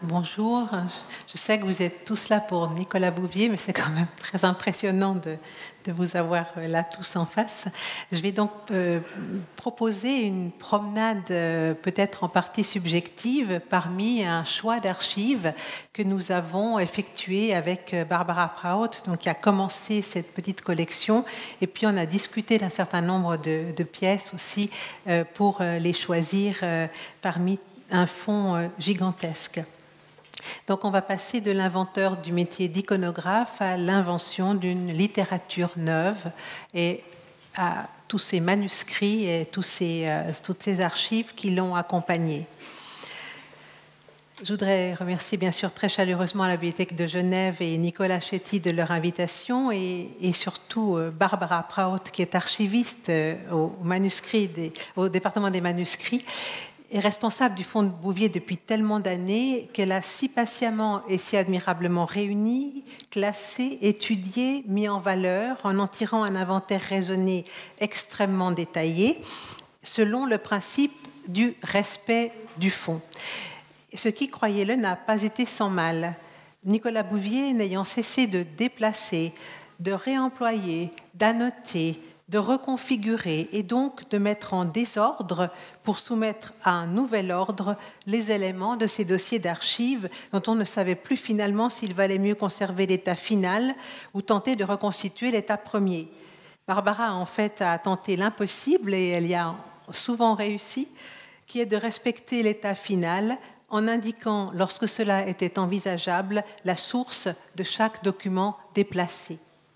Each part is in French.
Bonjour, je sais que vous êtes tous là pour Nicolas Bouvier, mais c'est quand même très impressionnant de vous avoir là tous en face. Je vais donc proposer une promenade peut-être en partie subjective parmi un choix d'archives que nous avons effectué avec Barbara Praut, donc qui a commencé cette petite collection, et puis on a discuté d'un certain nombre de pièces aussi pour les choisir parmi un fonds gigantesque. Donc on va passer de l'inventeur du métier d'iconographe à l'invention d'une littérature neuve et à tous ces manuscrits et toutes ces archives qui l'ont accompagné. Je voudrais remercier bien sûr très chaleureusement la Bibliothèque de Genève et Nicolas Chetty de leur invitation et surtout Barbara Praut qui est archiviste au département des manuscrits, est responsable du Fonds de Bouvier depuis tellement d'années qu'elle a si patiemment et si admirablement réuni, classé, étudié, mis en valeur en en tirant un inventaire raisonné extrêmement détaillé selon le principe du respect du fonds. Ce qui, croyez-le, n'a pas été sans mal. Nicolas Bouvier, n'ayant cessé de déplacer, de réemployer, d'annoter, de reconfigurer et donc de mettre en désordre pour soumettre à un nouvel ordre les éléments de ces dossiers d'archives dont on ne savait plus finalement s'il valait mieux conserver l'état final ou tenter de reconstituer l'état premier. Barbara, en fait, a tenté l'impossible et elle y a souvent réussi, qui est de respecter l'état final en indiquant, lorsque cela était envisageable, la source de chaque document déplacé.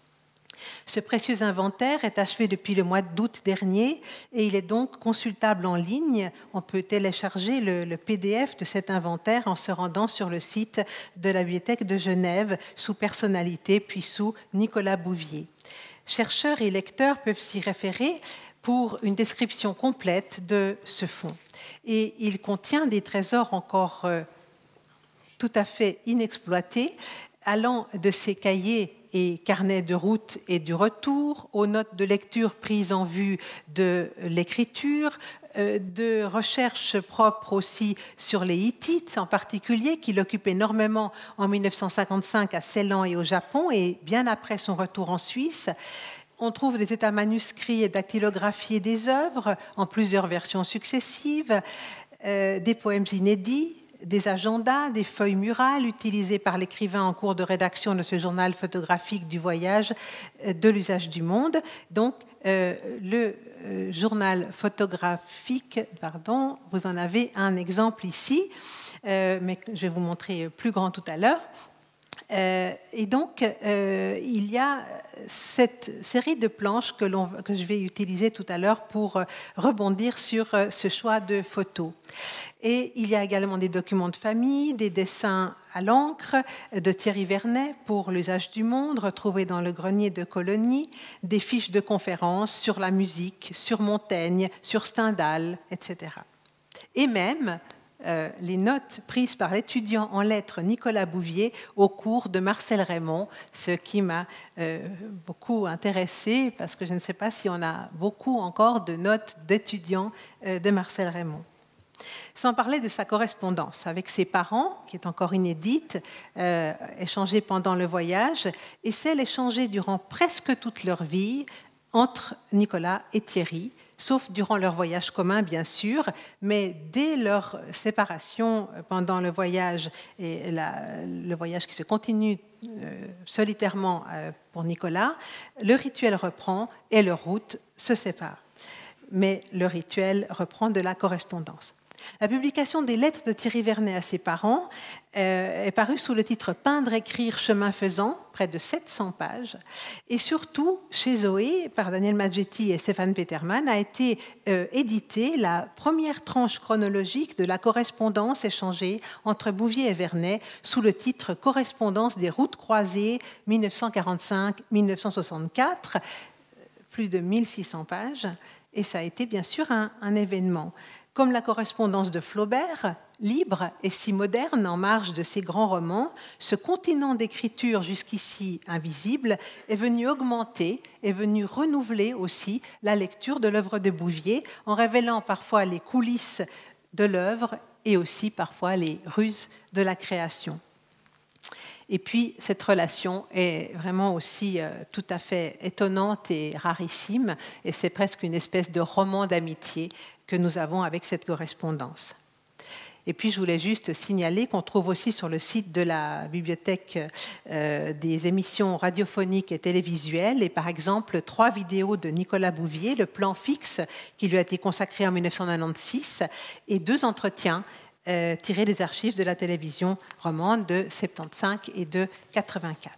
Ce précieux inventaire est achevé depuis le mois d'août dernier et il est donc consultable en ligne. On peut télécharger le PDF de cet inventaire en se rendant sur le site de la Bibliothèque de Genève sous personnalité puis sous Nicolas Bouvier. Chercheurs et lecteurs peuvent s'y référer pour une description complète de ce fonds. Et il contient des trésors encore tout à fait inexploités, allant de ces cahiers et carnets de route et du retour, aux notes de lecture prises en vue de l'écriture, de recherches propres aussi sur les Hittites en particulier, qui l'occupent énormément en 1955 à Ceylan et au Japon, et bien après son retour en Suisse. On trouve des états manuscrits et dactylographiés des œuvres en plusieurs versions successives, des poèmes inédits, des agendas, des feuilles murales utilisées par l'écrivain en cours de rédaction de ce journal photographique du voyage de l'usage du monde. Donc, le journal photographique, vous en avez un exemple ici, mais je vais vous montrer plus grand tout à l'heure. Et donc, il y a cette série de planches que je vais utiliser tout à l'heure pour rebondir sur ce choix de photos. Et il y a également des documents de famille, des dessins à l'encre de Thierry Vernet pour l'usage du monde, retrouvés dans le grenier de Colonie, des fiches de conférences sur la musique, sur Montaigne, sur Stendhal, etc. Et même les notes prises par l'étudiant en lettres Nicolas Bouvier au cours de Marcel Raymond, ce qui m'a beaucoup intéressée parce que je ne sais pas si on a beaucoup encore de notes d'étudiants de Marcel Raymond. Sans parler de sa correspondance avec ses parents, qui est encore inédite, échangée pendant le voyage, et celle échangée durant presque toute leur vie entre Nicolas et Thierry, sauf durant leur voyage commun, bien sûr, mais dès leur séparation pendant le voyage, et le voyage qui se continue solitairement pour Nicolas, le rituel reprend et leur route se sépare. Mais le rituel reprend de la correspondance. La publication des lettres de Thierry Vernet à ses parents est parue sous le titre « Peindre, écrire, chemin faisant », près de 700 pages. Et surtout, chez Zoé, par Daniel Maggetti et Stéphane Peterman, a été éditée la première tranche chronologique de la correspondance échangée entre Bouvier et Vernet sous le titre « Correspondance des routes croisées 1945-1964 », plus de 1600 pages. Et ça a été bien sûr un événement. Comme la correspondance de Flaubert, libre et si moderne en marge de ses grands romans, ce continent d'écriture jusqu'ici invisible est venu augmenter, est venu renouveler aussi la lecture de l'œuvre de Bouvier en révélant parfois les coulisses de l'œuvre et aussi parfois les ruses de la création. Et puis, cette relation est vraiment aussi tout à fait étonnante et rarissime, et c'est presque une espèce de roman d'amitié que nous avons avec cette correspondance. Et puis, je voulais juste signaler qu'on trouve aussi sur le site de la bibliothèque des émissions radiophoniques et télévisuelles, et par exemple 3 vidéos de Nicolas Bouvier, le plan fixe qui lui a été consacré en 1996, et 2 entretiens tirés des archives de la télévision romande de 75 et de 84.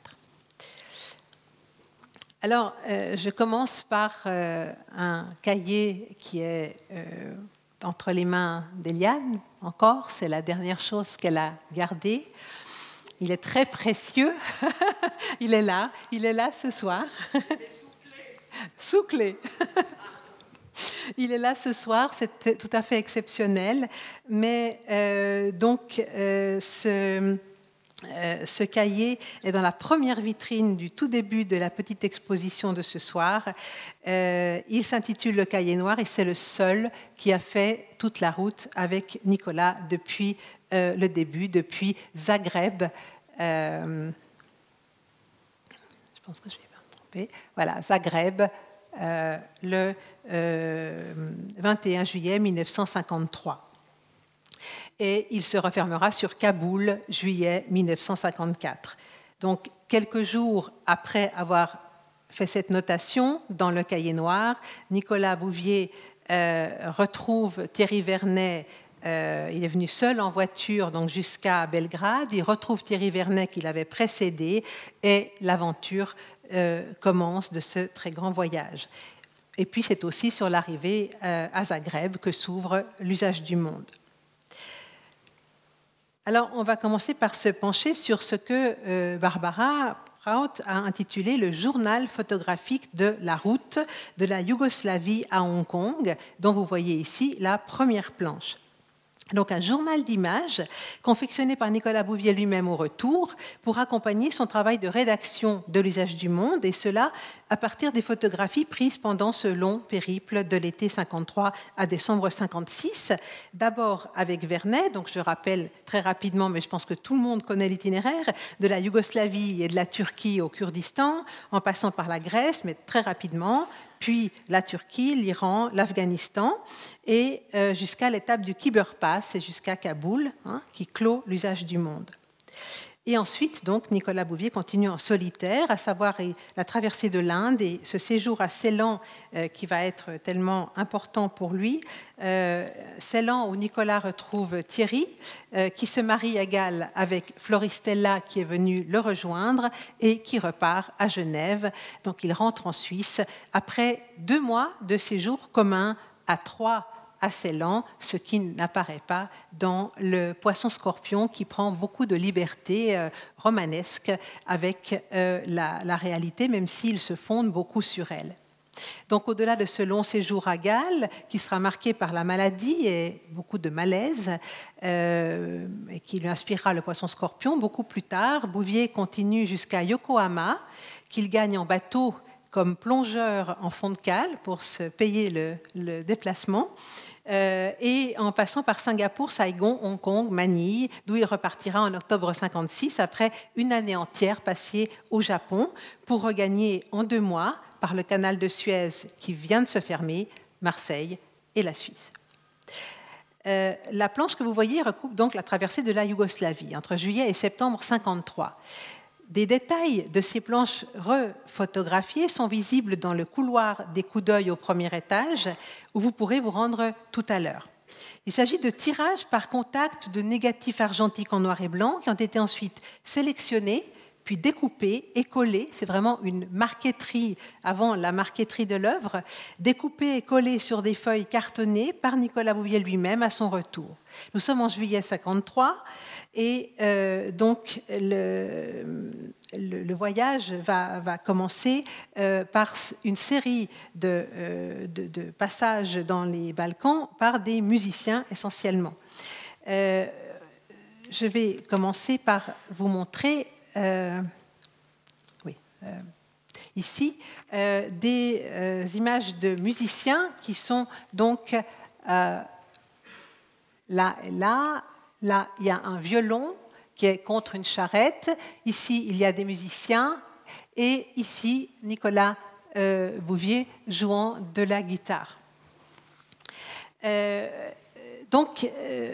Alors, je commence par un cahier qui est entre les mains d'Eliane, encore, c'est la dernière chose qu'elle a gardée. Il est très précieux. Il est là ce soir. Sous clé. Il est là ce soir, c'est tout à fait exceptionnel. Mais ce cahier est dans la première vitrine du tout début de la petite exposition de ce soir. Il s'intitule Le Cahier Noir et c'est le seul qui a fait toute la route avec Nicolas depuis le début, depuis Zagreb. Je pense que je vais pas me tromper. Voilà, Zagreb, le 21 juillet 1953. Et il se refermera sur Kaboul, juillet 1954. Donc, quelques jours après avoir fait cette notation dans le Cahier Noir, Nicolas Bouvier retrouve Thierry Vernet. Il est venu seul en voiture donc jusqu'à Belgrade. Il retrouve Thierry Vernet qui l'avait précédé et l'aventure commence de ce très grand voyage. Et puis, c'est aussi sur l'arrivée à Zagreb que s'ouvre l'usage du monde. Alors, on va commencer par se pencher sur ce que Barbara Praut a intitulé le journal photographique de la route de la Yougoslavie à Hong Kong, dont vous voyez ici la première planche. Donc un journal d'images confectionné par Nicolas Bouvier lui-même au retour pour accompagner son travail de rédaction de l'usage du monde, et cela à partir des photographies prises pendant ce long périple de l'été 53 à décembre 56. D'abord avec Vernet, donc je rappelle très rapidement, mais je pense que tout le monde connaît l'itinéraire, de la Yougoslavie et de la Turquie au Kurdistan, en passant par la Grèce, mais très rapidement, puis la Turquie, l'Iran, l'Afghanistan, et jusqu'à l'étape du Khyber Pass et jusqu'à Kaboul, qui clôt l'usage du monde. Et ensuite, donc, Nicolas Bouvier continue en solitaire, à savoir la traversée de l'Inde et ce séjour à Ceylan qui va être tellement important pour lui. Ceylan où Nicolas retrouve Thierry, qui se marie à Galles avec Floristella qui est venue le rejoindre et qui repart à Genève. Donc il rentre en Suisse après 2 mois de séjour commun à 3 à Ceylan, ce qui n'apparaît pas dans le Poisson-Scorpion qui prend beaucoup de liberté romanesque avec la réalité, même s'il se fonde beaucoup sur elle. Donc au-delà de ce long séjour à Galles, qui sera marqué par la maladie et beaucoup de malaise, et qui lui inspirera le Poisson-Scorpion, beaucoup plus tard, Bouvier continue jusqu'à Yokohama, qu'il gagne en bateau comme plongeur en fond de cale pour se payer le déplacement, et en passant par Singapour, Saigon, Hong Kong, Manille, d'où il repartira en octobre 56 après une année entière passée au Japon pour regagner en 2 mois par le canal de Suez qui vient de se fermer, Marseille et la Suisse. La planche que vous voyez recoupe donc la traversée de la Yougoslavie entre juillet et septembre 53. Des détails de ces planches refotographiées sont visibles dans le couloir des coups d'œil au premier étage, où vous pourrez vous rendre tout à l'heure. Il s'agit de tirages par contact de négatifs argentiques en noir et blanc qui ont été ensuite sélectionnés, puis découpés et collés. C'est vraiment une marqueterie avant la marqueterie de l'œuvre, découpés et collés sur des feuilles cartonnées par Nicolas Bouvier lui-même à son retour. Nous sommes en juillet 53. Et donc, le voyage va commencer par une série de passages dans les Balkans par des musiciens essentiellement. Je vais commencer par vous montrer ici des images de musiciens qui sont donc là et là. Là, il y a un violon qui est contre une charrette. Ici, il y a des musiciens. Et ici, Nicolas Bouvier jouant de la guitare. Donc,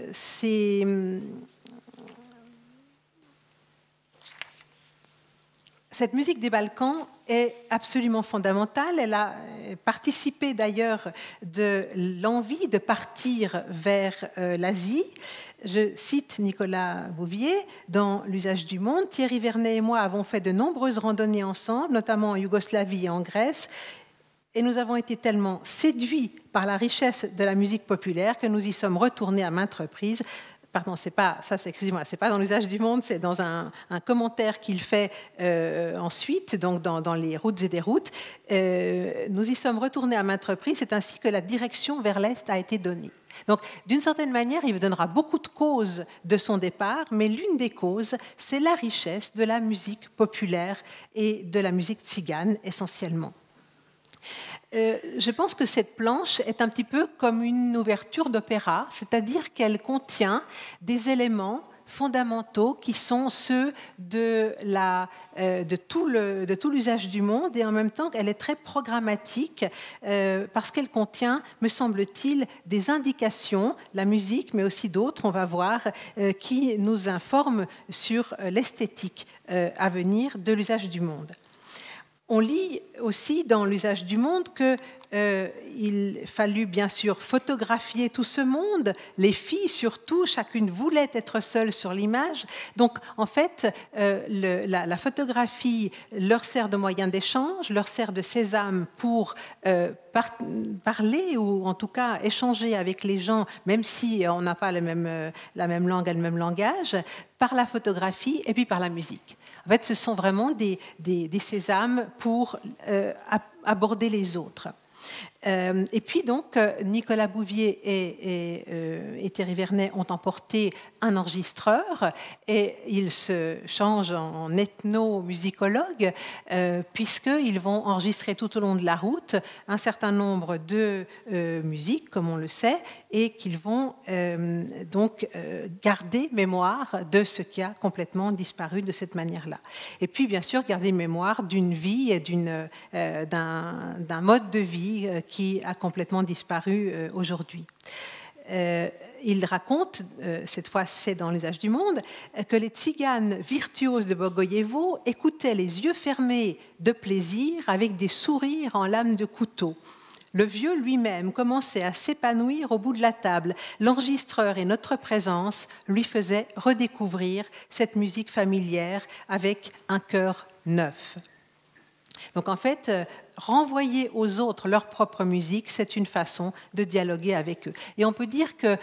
cette musique des Balkans est absolument fondamentale. Elle a participé d'ailleurs de l'envie de partir vers l'Asie. Je cite Nicolas Bouvier dans L'usage du monde. Thierry Vernet et moi avons fait de nombreuses randonnées ensemble, notamment en Yougoslavie et en Grèce. Et nous avons été tellement séduits par la richesse de la musique populaire que nous y sommes retournés à maintes reprises. Pardon, c'est pas dans L'usage du monde, c'est dans un commentaire qu'il fait ensuite, donc dans Les routes et des routes. Nous y sommes retournés à maintes reprises. C'est ainsi que la direction vers l'Est a été donnée. Donc, d'une certaine manière, il donnera beaucoup de causes de son départ, mais l'une des causes, c'est la richesse de la musique populaire et de la musique tzigane, essentiellement. Je pense que cette planche est un petit peu comme une ouverture d'opéra, c'est-à-dire qu'elle contient des éléments fondamentaux qui sont ceux de tout l'usage du monde, et en même temps elle est très programmatique parce qu'elle contient, me semble-t-il, des indications, la musique mais aussi d'autres, on va voir, qui nous informent sur l'esthétique à venir de l'usage du monde. On lit aussi dans L'usage du monde qu'il fallut bien sûr photographier tout ce monde, les filles surtout, chacune voulait être seule sur l'image. Donc en fait, la photographie leur sert de moyen d'échange, leur sert de sésame pour parler ou en tout cas échanger avec les gens, même si on n'a pas la même langue et le même langage, par la photographie et puis par la musique. En fait, ce sont vraiment des sésames pour aborder les autres. Et puis donc, Nicolas Bouvier et Thierry Vernet ont emporté un enregistreur et ils se changent en ethnomusicologues puisqu'ils vont enregistrer tout au long de la route un certain nombre de musiques, comme on le sait, et qu'ils vont donc garder mémoire de ce qui a complètement disparu de cette manière-là. Et puis, bien sûr, garder mémoire d'une vie et d'un mode de vie qui a complètement disparu aujourd'hui. Il raconte, cette fois c'est dans L'usage du monde, que les tziganes virtuoses de Bogoyevo écoutaient les yeux fermés de plaisir avec des sourires en lame de couteau. Le vieux lui-même commençait à s'épanouir au bout de la table. L'enregistreur et notre présence lui faisaient redécouvrir cette musique familière avec un cœur neuf. Donc en fait, renvoyer aux autres leur propre musique, c'est une façon de dialoguer avec eux. Et on peut dire que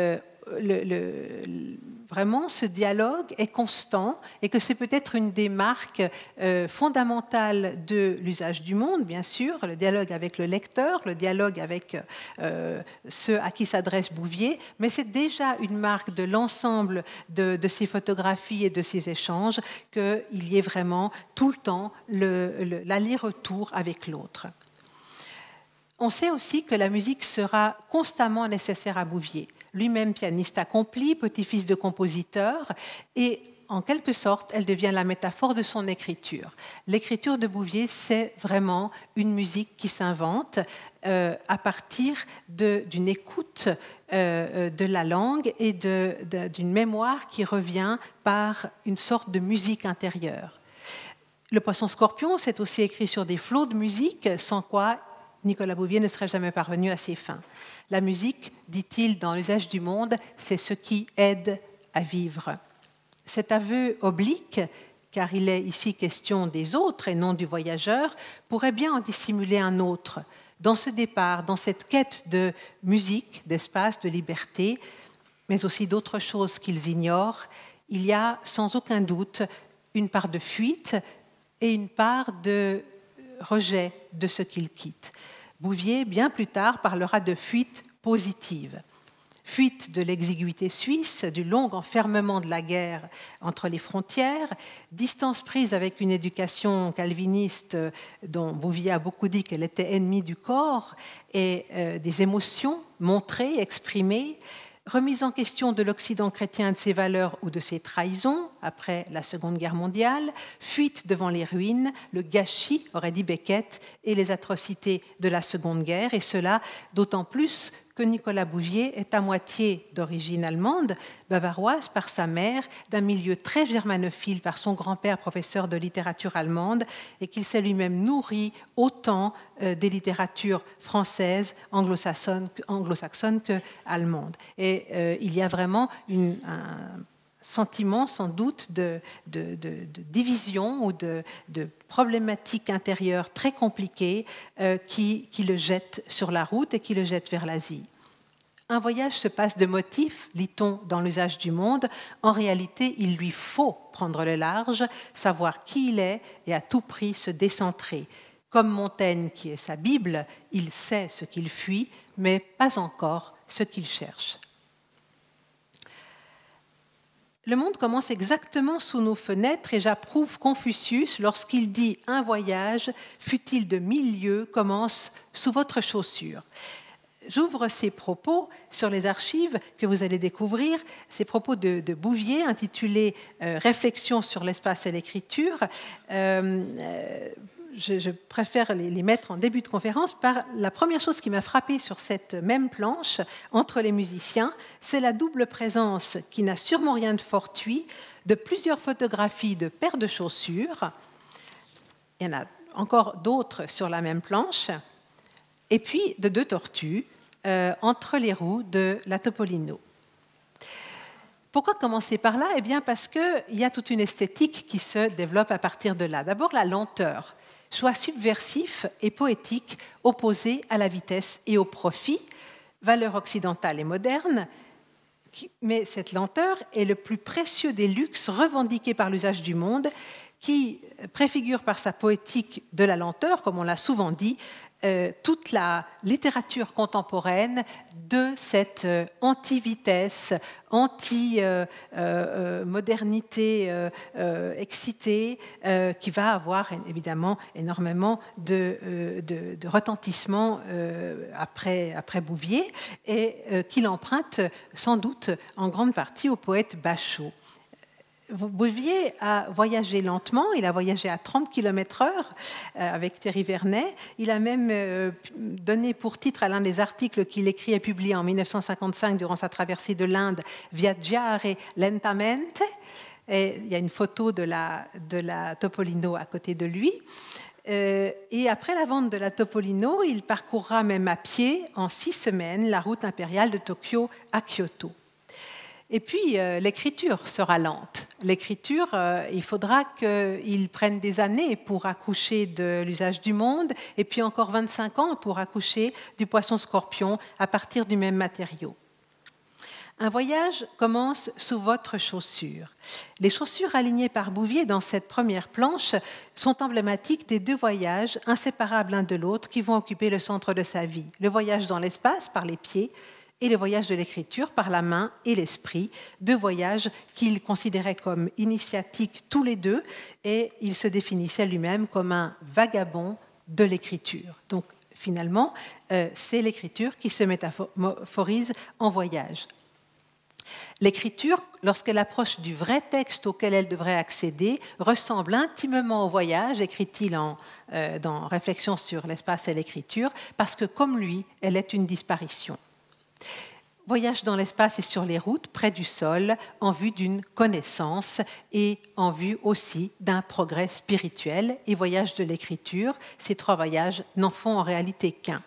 vraiment ce dialogue est constant et que c'est peut-être une des marques fondamentales de l'usage du monde, bien sûr, le dialogue avec le lecteur, le dialogue avec ceux à qui s'adresse Bouvier, mais c'est déjà une marque de l'ensemble de ces photographies et de ces échanges qu'il y ait vraiment tout le temps l'aller-retour avec l'autre. On sait aussi que la musique sera constamment nécessaire à Bouvier. Lui-même pianiste accompli, petit-fils de compositeur, et en quelque sorte, elle devient la métaphore de son écriture. L'écriture de Bouvier, c'est vraiment une musique qui s'invente à partir d'une écoute de la langue et d'une mémoire qui revient par une sorte de musique intérieure. Le Poisson Scorpion, c'est aussi écrit sur des flots de musique, sans quoi Nicolas Bouvier ne serait jamais parvenu à ses fins. La musique, dit-il dans L'usage du monde, c'est ce qui aide à vivre. Cet aveu oblique, car il est ici question des autres et non du voyageur, pourrait bien en dissimuler un autre. Dans ce départ, dans cette quête de musique, d'espace, de liberté, mais aussi d'autres choses qu'ils ignorent, il y a sans aucun doute une part de fuite et une part de rejet de ce qu'ils quittent. Bouvier, bien plus tard, parlera de fuite positive. Fuite de l'exiguïté suisse, du long enfermement de la guerre entre les frontières, distance prise avec une éducation calviniste dont Bouvier a beaucoup dit qu'elle était ennemie du corps, et des émotions montrées, exprimées, remise en question de l'Occident chrétien, de ses valeurs ou de ses trahisons après la Seconde Guerre mondiale, fuite devant les ruines, le gâchis, aurait dit Beckett, et les atrocités de la Seconde Guerre, et cela d'autant plus que Nicolas Bouvier est à moitié d'origine allemande, bavaroise par sa mère, d'un milieu très germanophile par son grand-père professeur de littérature allemande, et qu'il s'est lui-même nourri autant des littératures françaises, anglo-saxonnes que allemandes. Et il y a vraiment un sentiment sans doute de division ou de problématiques intérieures très compliquées qui le jettent sur la route et qui le jettent vers l'Asie. Un voyage se passe de motifs, lit-on dans l'usage du monde. En réalité, il lui faut prendre le large, savoir qui il est et à tout prix se décentrer. Comme Montaigne, qui est sa Bible, il sait ce qu'il fuit, mais pas encore ce qu'il cherche. Le monde commence exactement sous nos fenêtres et j'approuve Confucius lorsqu'il dit « Un voyage, fût-il de 1000 lieues, commence sous votre chaussure ». J'ouvre ces propos sur les archives que vous allez découvrir, ces propos de Bouvier intitulés « Réflexions sur l'espace et l'écriture ». Je préfère les mettre en début de conférence par la première chose qui m'a frappée sur cette même planche entre les musiciens, c'est la double présence qui n'a sûrement rien de fortuit de plusieurs photographies de paires de chaussures. Il y en a encore d'autres sur la même planche, et puis de 2 tortues entre les roues de la Topolino. Pourquoi commencer par là ? Eh bien parce qu'il y a toute une esthétique qui se développe à partir de là. D'abord la lenteur. Choix subversif et poétique opposé à la vitesse et au profit, valeur occidentale et moderne, mais cette lenteur est le plus précieux des luxes revendiqués par l'usage du monde, qui préfigure par sa poétique de la lenteur, comme on l'a souvent dit, toute la littérature contemporaine de cette anti-vitesse, anti-modernité excitée, qui va avoir évidemment énormément de retentissement après Bouvier, et qu'il emprunte sans doute en grande partie au poète Bachot. Bouvier a voyagé lentement, il a voyagé à 30 km/h avec Thierry Vernet. Il a même donné pour titre à l'un des articles qu'il écrit et publié en 1955 durant sa traversée de l'Inde, Viaggiare lentamente. Et il y a une photo de la Topolino à côté de lui. Et après la vente de la Topolino, il parcourra même à pied en 6 semaines la route impériale de Tokyo à Kyoto. Et puis, l'écriture sera lente. L'écriture, il faudra qu'il prenne des années pour accoucher de l'usage du monde, et puis encore 25 ans pour accoucher du poisson-scorpion à partir du même matériau. Un voyage commence sous votre chaussure. Les chaussures alignées par Bouvier dans cette première planche sont emblématiques des 2 voyages inséparables l'un de l'autre qui vont occuper le centre de sa vie. Le voyage dans l'espace par les pieds, et le voyage de l'écriture par la main et l'esprit, 2 voyages qu'il considérait comme initiatiques tous les 2, et il se définissait lui-même comme un vagabond de l'écriture. Donc finalement, c'est l'écriture qui se métaphorise en voyage. L'écriture, lorsqu'elle approche du vrai texte auquel elle devrait accéder, ressemble intimement au voyage, écrit-il dans Réflexions sur l'espace et l'écriture, parce que comme lui, elle est une disparition. Voyage dans l'espace et sur les routes, près du sol, en vue d'une connaissance et en vue aussi d'un progrès spirituel. Et voyage de l'écriture, ces 3 voyages n'en font en réalité qu'un.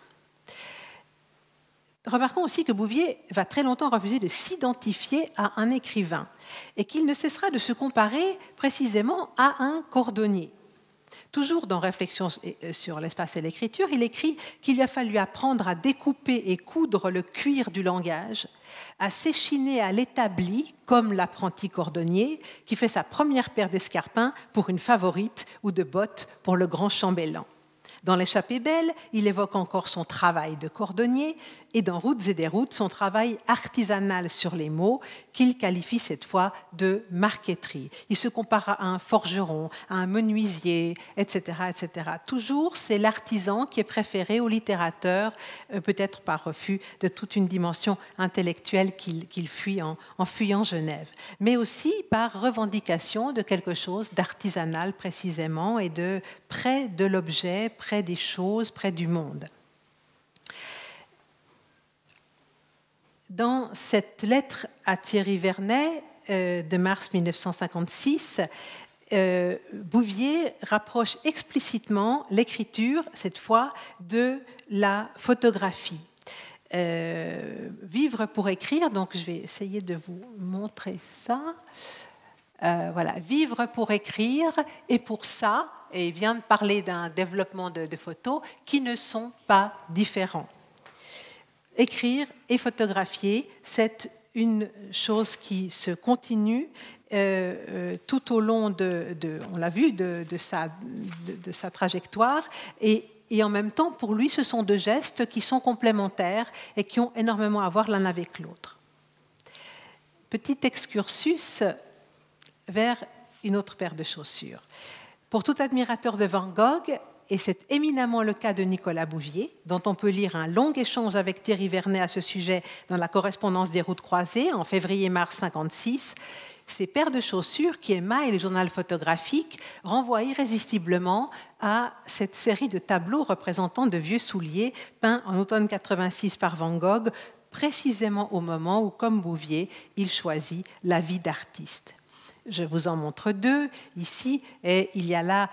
Remarquons aussi que Bouvier va très longtemps refuser de s'identifier à un écrivain et qu'il ne cessera de se comparer précisément à un cordonnier. Toujours dans Réflexions sur l'espace et l'écriture, il écrit qu'il lui a fallu apprendre à découper et coudre le cuir du langage, à s'échiner à l'établi comme l'apprenti cordonnier qui fait sa première paire d'escarpins pour une favorite ou de bottes pour le grand chambellan. Dans L'échappée belle, il évoque encore son travail de cordonnier et dans Routes et déroutes, son travail artisanal sur les mots, qu'il qualifie cette fois de marqueterie. Il se compare à un forgeron, à un menuisier, etc., etc. Toujours, c'est l'artisan qui est préféré au littérateur, peut-être par refus de toute une dimension intellectuelle qu'il fuit en fuyant Genève, mais aussi par revendication de quelque chose d'artisanal précisément et de près de l'objet, près des choses, près du monde. Dans cette lettre à Thierry Vernet de mars 1956, Bouvier rapproche explicitement l'écriture, cette fois, de la photographie. Vivre pour écrire, donc je vais essayer de vous montrer ça. Voilà, vivre pour écrire, et pour ça, et il vient de parler d'un développement de photos qui ne sont pas différents. Écrire et photographier, c'est une chose qui se continue tout au long on l'a vu, de sa trajectoire, et en même temps, pour lui, ce sont deux gestes qui sont complémentaires et qui ont énormément à voir l'un avec l'autre. Petit excursus vers une autre paire de chaussures. Pour tout admirateur de Van Gogh, et c'est éminemment le cas de Nicolas Bouvier, dont on peut lire un long échange avec Thierry Vernet à ce sujet dans la correspondance des routes croisées en février-mars 1956, ces paires de chaussures qui émaillent le journal photographique renvoient irrésistiblement à cette série de tableaux représentant de vieux souliers peints en automne 1986 par Van Gogh, précisément au moment où, comme Bouvier, il choisit la vie d'artiste. Je vous en montre deux ici, et il y a là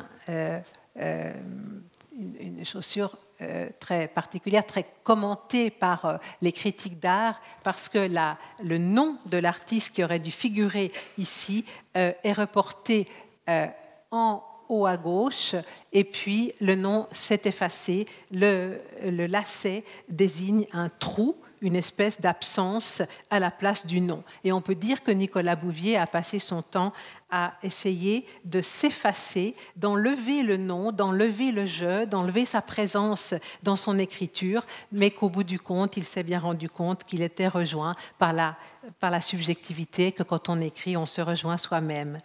une chaussure très particulière, très commentée par les critiques d'art, parce que le nom de l'artiste qui aurait dû figurer ici est reporté en haut à gauche, et puis le nom s'est effacé. Le lacet désigne un trou, une espèce d'absence à la place du nom. Et on peut dire que Nicolas Bouvier a passé son temps à essayer de s'effacer, d'enlever le nom, d'enlever le je, d'enlever sa présence dans son écriture, mais qu'au bout du compte, il s'est bien rendu compte qu'il était rejoint par la subjectivité, que quand on écrit, on se rejoint soi-même.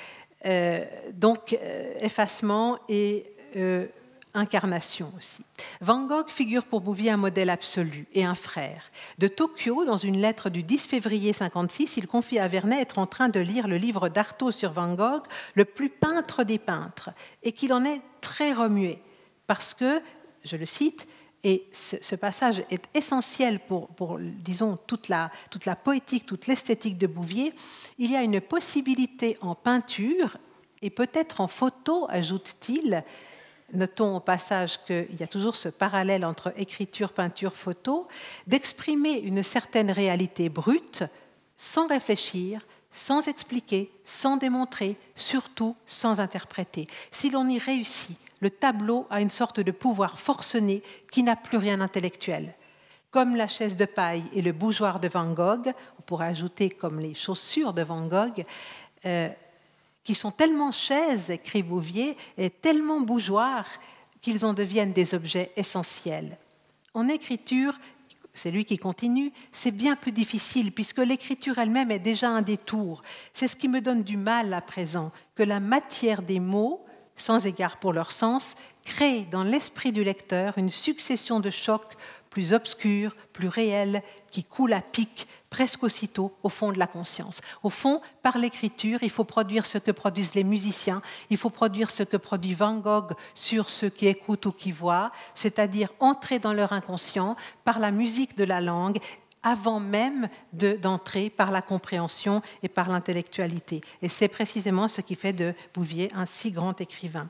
Donc, effacement et incarnation aussi. Van Gogh figure pour Bouvier un modèle absolu et un frère. De Tokyo, dans une lettre du 10 février 1956, il confie à Vernet être en train de lire le livre d'Artaud sur Van Gogh, le plus peintre des peintres, et qu'il en est très remué, parce que, je le cite, et ce passage est essentiel pour disons, toute la poétique, toute l'esthétique de Bouvier, il y a une possibilité en peinture, et peut-être en photo, ajoute-t-il. Notons au passage qu'il y a toujours ce parallèle entre écriture, peinture, photo, d'exprimer une certaine réalité brute sans réfléchir, sans expliquer, sans démontrer, surtout sans interpréter. Si l'on y réussit, le tableau a une sorte de pouvoir forcené qui n'a plus rien d'intellectuel. Comme la chaise de paille et le bougeoir de Van Gogh, on pourrait ajouter comme les chaussures de Van Gogh, qui sont tellement chaises, écrit Bouvier, et tellement bougeoirs qu'ils en deviennent des objets essentiels. En écriture, c'est lui qui continue, c'est bien plus difficile puisque l'écriture elle-même est déjà un détour. C'est ce qui me donne du mal à présent, que la matière des mots, sans égard pour leur sens, crée dans l'esprit du lecteur une succession de chocs plus obscurs, plus réels, qui coulent à pic presque aussitôt au fond de la conscience. Au fond, par l'écriture, il faut produire ce que produisent les musiciens, il faut produire ce que produit Van Gogh sur ceux qui écoutent ou qui voient, c'est-à-dire entrer dans leur inconscient par la musique de la langue, avant même d'entrer par la compréhension et par l'intellectualité. Et c'est précisément ce qui fait de Bouvier un si grand écrivain.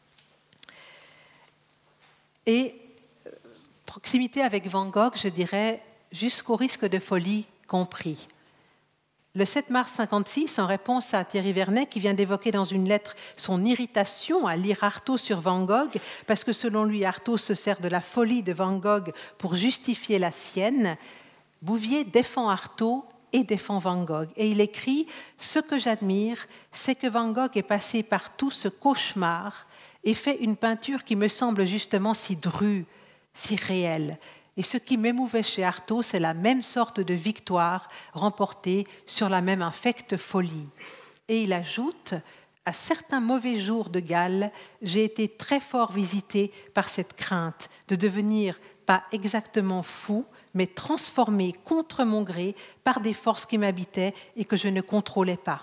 Et proximité avec Van Gogh, je dirais, jusqu'au risque de folie compris. Le 7 mars 1956, en réponse à Thierry Vernet, qui vient d'évoquer dans une lettre son irritation à lire Artaud sur Van Gogh, parce que selon lui, Artaud se sert de la folie de Van Gogh pour justifier la sienne, Bouvier défend Artaud et défend Van Gogh. Et il écrit « Ce que j'admire, c'est que Van Gogh est passé par tout ce cauchemar et fait une peinture qui me semble justement si drue, si réelle. Et ce qui m'émouvait chez Artaud, c'est la même sorte de victoire remportée sur la même infecte folie. Et il ajoute, à certains mauvais jours de Galles, j'ai été très fort visité par cette crainte de devenir pas exactement fou, mais transformé contre mon gré par des forces qui m'habitaient et que je ne contrôlais pas.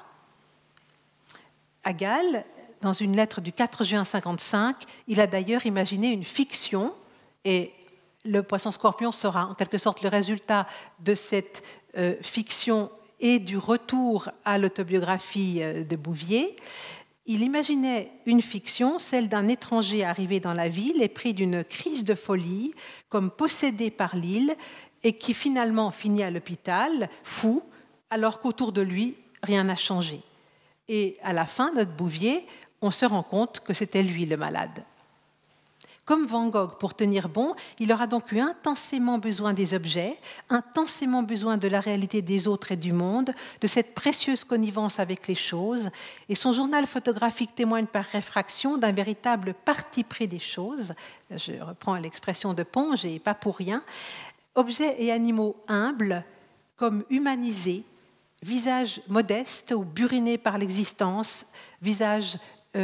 À Galles, dans une lettre du 4 juin 1955, il a d'ailleurs imaginé une fiction, et le Poisson-Scorpion sera en quelque sorte le résultat de cette fiction et du retour à l'autobiographie de Bouvier. Il imaginait une fiction, celle d'un étranger arrivé dans la ville et pris d'une crise de folie, comme possédé par l'île, et qui finalement finit à l'hôpital, fou, alors qu'autour de lui, rien n'a changé. Et à la fin, notre Bouvier, on se rend compte que c'était lui le malade. Comme Van Gogh, pour tenir bon, il aura donc eu intensément besoin des objets, intensément besoin de la réalité des autres et du monde, de cette précieuse connivence avec les choses. Et son journal photographique témoigne par réfraction d'un véritable parti pris des choses. Je reprends l'expression de Ponge, et pas pour rien. Objets et animaux humbles, comme humanisés, visages modestes ou burinés par l'existence, visages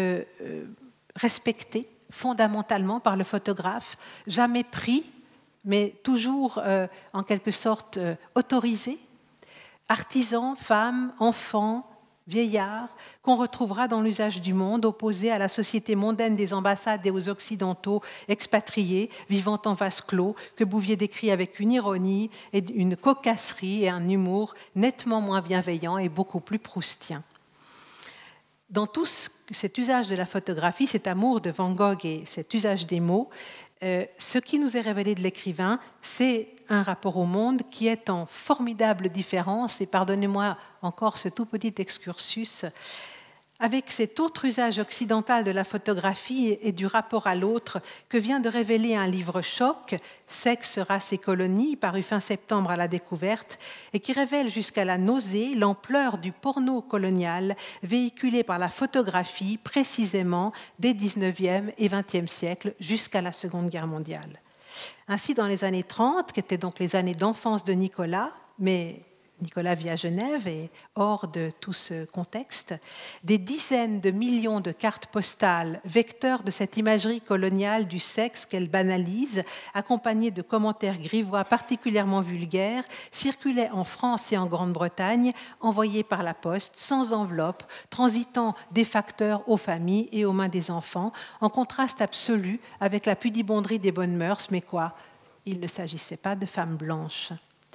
respectés fondamentalement par le photographe, jamais pris, mais toujours en quelque sorte autorisé. Artisans, femmes, enfants, vieillards, qu'on retrouvera dans l'usage du monde, opposé à la société mondaine des ambassades et aux occidentaux expatriés, vivant en vase clos, que Bouvier décrit avec une ironie, et une cocasserie et un humour nettement moins bienveillant et beaucoup plus proustien. Dans tout cet usage de la photographie, cet amour de Van Gogh et cet usage des mots, ce qui nous est révélé de l'écrivain, c'est un rapport au monde qui est en formidable différence, et pardonnez-moi encore ce tout petit excursus, avec cet autre usage occidental de la photographie et du rapport à l'autre que vient de révéler un livre choc, Sexe, race et colonie, paru fin septembre à la Découverte, et qui révèle jusqu'à la nausée l'ampleur du porno colonial véhiculé par la photographie précisément des 19e et 20e siècles jusqu'à la Seconde Guerre mondiale. Ainsi, dans les années 30, qui étaient donc les années d'enfance de Nicolas, mais Nicolas vit à Genève et hors de tout ce contexte, des dizaines de millions de cartes postales, vecteurs de cette imagerie coloniale du sexe qu'elle banalise, accompagnées de commentaires grivois particulièrement vulgaires, circulaient en France et en Grande-Bretagne, envoyés par la poste, sans enveloppe, transitant des facteurs aux familles et aux mains des enfants, en contraste absolu avec la pudibonderie des bonnes mœurs, mais quoi, il ne s'agissait pas de femmes blanches.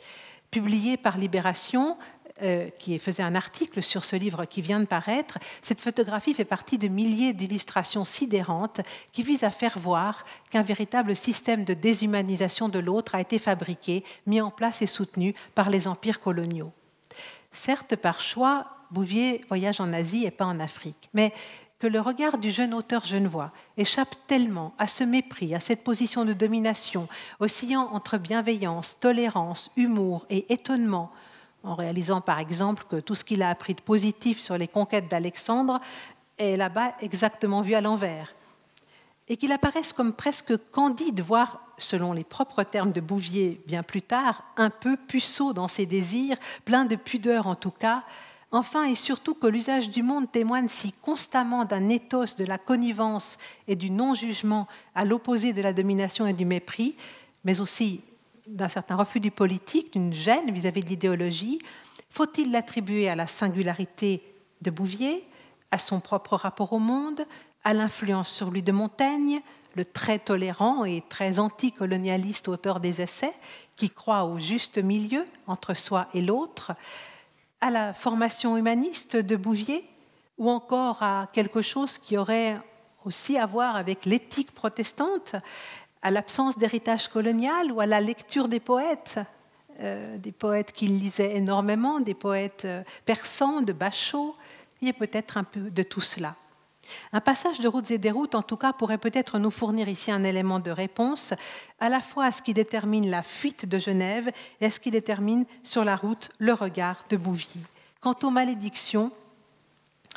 Publié par Libération, qui faisait un article sur ce livre qui vient de paraître, cette photographie fait partie de milliers d'illustrations sidérantes qui visent à faire voir qu'un véritable système de déshumanisation de l'autre a été fabriqué, mis en place et soutenu par les empires coloniaux. Certes, par choix, Bouvier voyage en Asie et pas en Afrique, mais que le regard du jeune auteur genevois échappe tellement à ce mépris, à cette position de domination, oscillant entre bienveillance, tolérance, humour et étonnement, en réalisant par exemple que tout ce qu'il a appris de positif sur les conquêtes d'Alexandre est là-bas exactement vu à l'envers, et qu'il apparaisse comme presque candide, voire, selon les propres termes de Bouvier bien plus tard, un peu puceau dans ses désirs, plein de pudeur en tout cas. Enfin et surtout que l'usage du monde témoigne si constamment d'un ethos de la connivence et du non-jugement à l'opposé de la domination et du mépris, mais aussi d'un certain refus du politique, d'une gêne vis-à-vis de l'idéologie. Faut-il l'attribuer à la singularité de Bouvier, à son propre rapport au monde, à l'influence sur lui de Montaigne, le très tolérant et très anticolonialiste auteur des Essais, qui croit au juste milieu entre soi et l'autre, à la formation humaniste de Bouvier, ou encore à quelque chose qui aurait aussi à voir avec l'éthique protestante, à l'absence d'héritage colonial ou à la lecture des poètes qu'il lisait énormément, des poètes persans, de Bachot. Il y a peut-être un peu de tout cela. Un passage de Routes et déroutes, en tout cas, pourrait peut-être nous fournir ici un élément de réponse, à la fois à ce qui détermine la fuite de Genève et à ce qui détermine sur la route le regard de Bouvier. Quant aux malédictions,